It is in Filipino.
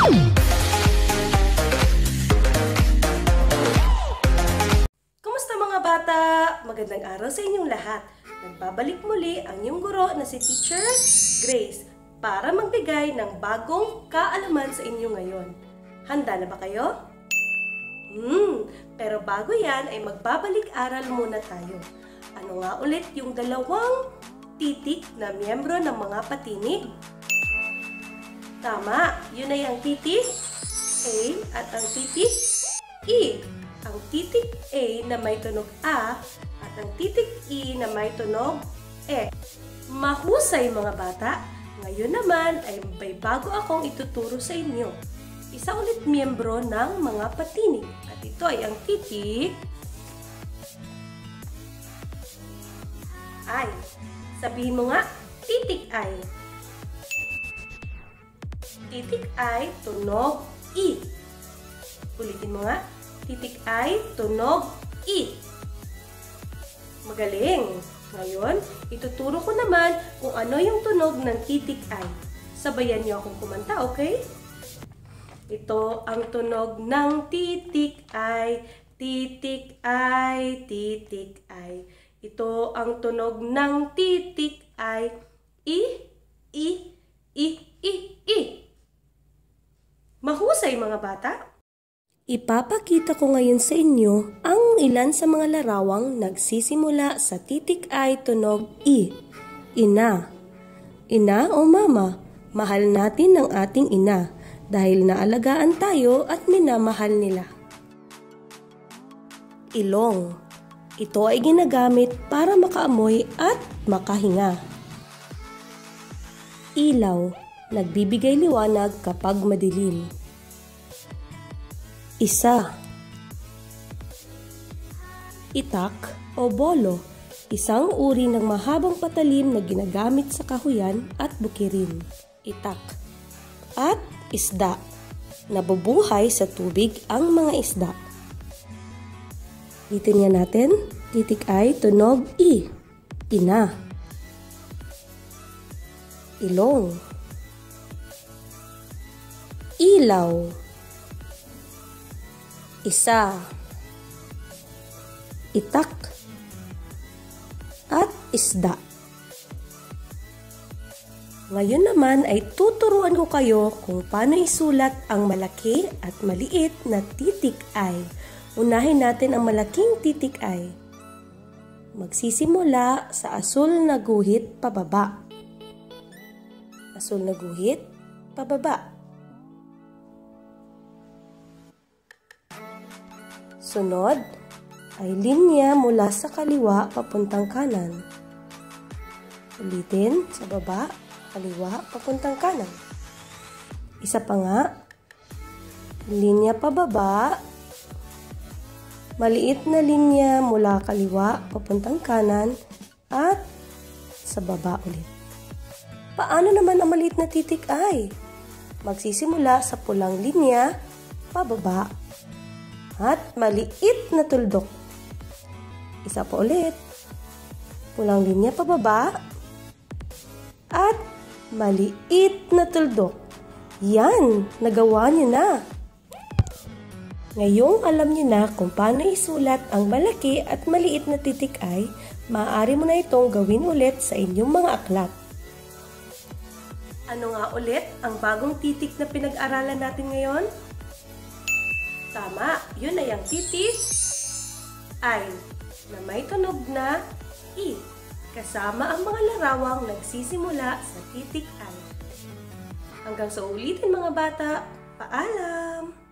Kumusta mga bata? Magandang araw sa inyong lahat. Nagbabalik muli ang inyong guro na si Teacher Grace para magbigay ng bagong kaalaman sa inyo ngayon. Handa na ba kayo? Pero bago yan ay magbabalik-aral muna tayo. Ano nga ulit yung dalawang titik na miyembro ng mga patinig? Tama, yun ay ang titik A at ang titik E. Ang titik A na may tunog A at ang titik E na may tunog E. Mahusay mga bata! Ngayon naman ay may bago akong ituturo sa inyo. Isa ulit miyembro ng mga patinig. At ito ay ang titik I. Sabihin mo nga, titik I. Titik I, tunog E. Ulitin mo nga, titik I, tunog E. Magaling! Ngayon, ituturo ko naman kung ano yung tunog ng titik I. Sabayan niyo akong kumanta, okay? Ito ang tunog ng titik I, titik I, titik I. Ito ang tunog ng titik I, I, I, I, I, I. Mahusay mga bata! Ipapakita ko ngayon sa inyo ang ilan sa mga larawang nagsisimula sa titik I tunog I. Ina. Ina o mama, mahal natin ang ating ina dahil naalagaan tayo at minamahal nila. Ilong. Ito ay ginagamit para makaamoy at makahinga. Ilaw. Nagbibigay liwanag kapag madilim. Isa. Itak o bolo, isang uri ng mahabang patalim na ginagamit sa kahuyan at bukirin. Itak. At isda. Nabubuhay sa tubig ang mga isda. Ulitin nga natin, titik I, tunog I. Ina. Ilong. Ilaw. Isa. Itak. At isda. Ngayon naman ay tuturuan ko kayo kung paano isulat ang malaki at maliit na titik I. Unahin natin ang malaking titik I. Magsisimula sa asul na guhit pababa. Asul na guhit pababa. Sunod ay linya mula sa kaliwa papuntang kanan. Ulitin, sa baba, kaliwa papuntang kanan. Isa pa nga, linya pababa, maliit na linya mula kaliwa papuntang kanan at sa baba ulit. Paano naman ang maliit na titik I? Magsisimula sa pulang linya pababa at maliit na tuldok. Isa pa ulit. Pulang linya pababa at maliit na tuldok. Yan! Nagawa niyo na! Ngayong alam niyo na kung paano isulat ang malaki at maliit na titik I, maaari mo na itong gawin ulit sa inyong mga aklat. Ano nga ulit ang bagong titik na pinag-aralan natin ngayon? Tama, yun ay ang titik I na may tunog na I kasama ang mga larawang nagsisimula sa titik I. Hanggang sa ulitin mga bata, paalam!